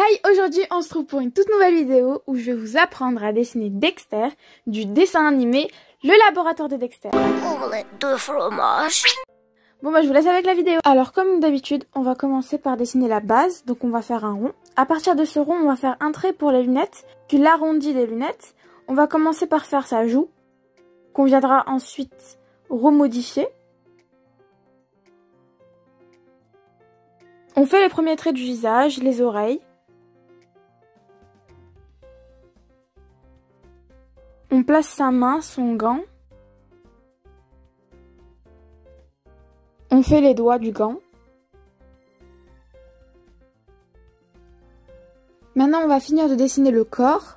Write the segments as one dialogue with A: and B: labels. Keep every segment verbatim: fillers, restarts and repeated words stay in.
A: Hi, aujourd'hui on se trouve pour une toute nouvelle vidéo où je vais vous apprendre à dessiner Dexter du dessin animé Le Laboratoire de Dexter.
B: Omelette de fromage.
A: Bon bah je vous laisse avec la vidéo. Alors comme d'habitude, on va commencer par dessiner la base, donc on va faire un rond. À partir de ce rond, on va faire un trait pour les lunettes, puis l'arrondi des lunettes. On va commencer par faire sa joue, qu'on viendra ensuite remodifier. On fait les premiers traits du visage, les oreilles. On place sa main, son gant. On fait les doigts du gant. Maintenant, on va finir de dessiner le corps,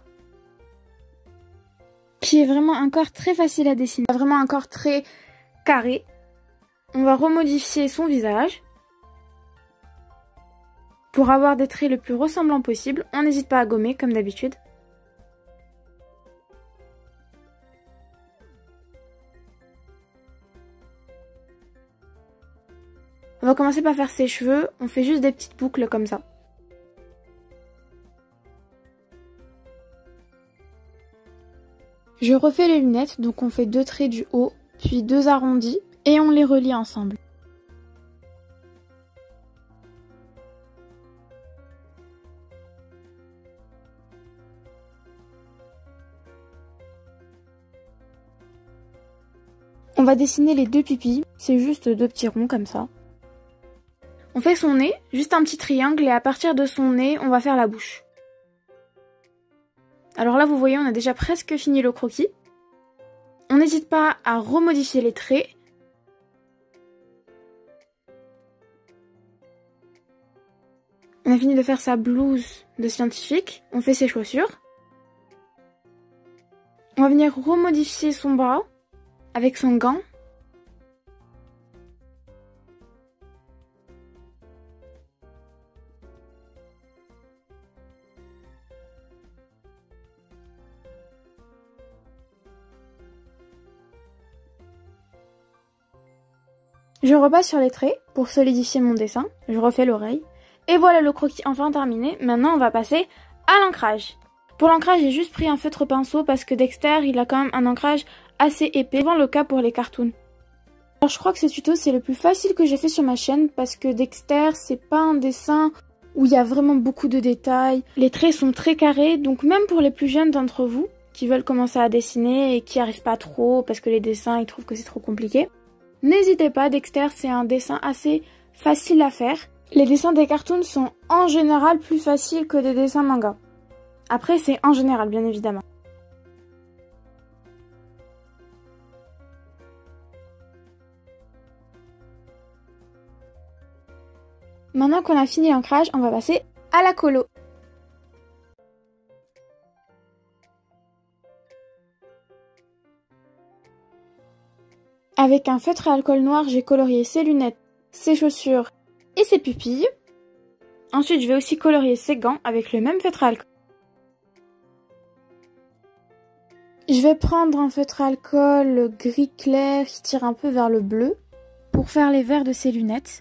A: qui est vraiment un corps très facile à dessiner, vraiment un corps très carré. On va remodifier son visage pour avoir des traits le plus ressemblants possible. On n'hésite pas à gommer comme d'habitude. On va commencer par faire ses cheveux, on fait juste des petites boucles comme ça. Je refais les lunettes, donc on fait deux traits du haut, puis deux arrondis, et on les relie ensemble. On va dessiner les deux pupilles, c'est juste deux petits ronds comme ça. On fait son nez, juste un petit triangle, et à partir de son nez, on va faire la bouche. Alors là, vous voyez, on a déjà presque fini le croquis. On n'hésite pas à remodifier les traits. On a fini de faire sa blouse de scientifique. On fait ses chaussures. On va venir remodifier son bras avec son gant. Je repasse sur les traits pour solidifier mon dessin, je refais l'oreille. Et voilà le croquis enfin terminé. Maintenant on va passer à l'ancrage. Pour l'ancrage j'ai juste pris un feutre pinceau parce que Dexter il a quand même un ancrage assez épais. C'est souvent le cas pour les cartoons. Alors je crois que ce tuto c'est le plus facile que j'ai fait sur ma chaîne parce que Dexter c'est pas un dessin où il y a vraiment beaucoup de détails. Les traits sont très carrés, donc même pour les plus jeunes d'entre vous qui veulent commencer à dessiner et qui n'y arrivent pas trop parce que les dessins ils trouvent que c'est trop compliqué, n'hésitez pas, Dexter c'est un dessin assez facile à faire. Les dessins des cartoons sont en général plus faciles que des dessins manga. Après c'est en général bien évidemment. Maintenant qu'on a fini l'ancrage, on va passer à la colo. Avec un feutre à alcool noir, j'ai colorié ses lunettes, ses chaussures et ses pupilles. Ensuite, je vais aussi colorier ses gants avec le même feutre à alcool. Je vais prendre un feutre à alcool gris clair qui tire un peu vers le bleu pour faire les verres de ses lunettes.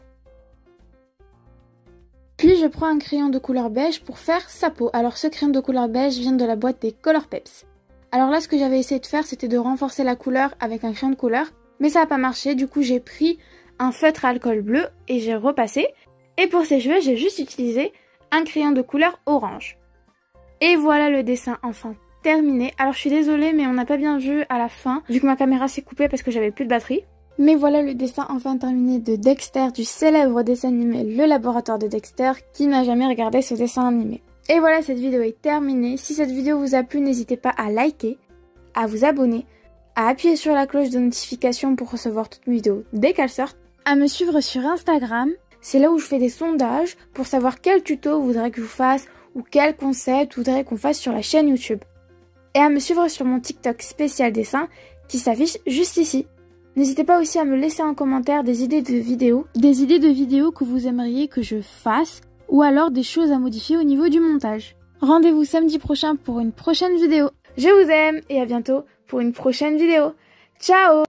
A: Puis je prends un crayon de couleur beige pour faire sa peau. Alors ce crayon de couleur beige vient de la boîte des Color Peps. Alors là, ce que j'avais essayé de faire, c'était de renforcer la couleur avec un crayon de couleur. Mais ça n'a pas marché, du coup j'ai pris un feutre à alcool bleu et j'ai repassé. Et pour ses cheveux, j'ai juste utilisé un crayon de couleur orange. Et voilà le dessin enfin terminé. Alors je suis désolée mais on n'a pas bien vu à la fin, vu que ma caméra s'est coupée parce que j'avais plus de batterie. Mais voilà le dessin enfin terminé de Dexter, du célèbre dessin animé Le Laboratoire de Dexter. Qui n'a jamais regardé ce dessin animé? Et voilà, cette vidéo est terminée. Si cette vidéo vous a plu, n'hésitez pas à liker, à vous abonner, à appuyer sur la cloche de notification pour recevoir toutes mes vidéos dès qu'elles sortent, à me suivre sur Instagram, c'est là où je fais des sondages pour savoir quel tuto vous voudrez que je vous fasse ou quel concept vous voudrez qu'on fasse sur la chaîne YouTube. Et à me suivre sur mon TikTok spécial dessin qui s'affiche juste ici. N'hésitez pas aussi à me laisser en commentaire des idées de vidéos, des idées de vidéos que vous aimeriez que je fasse ou alors des choses à modifier au niveau du montage. Rendez-vous samedi prochain pour une prochaine vidéo. Je vous aime et à bientôt pour une prochaine vidéo. Ciao!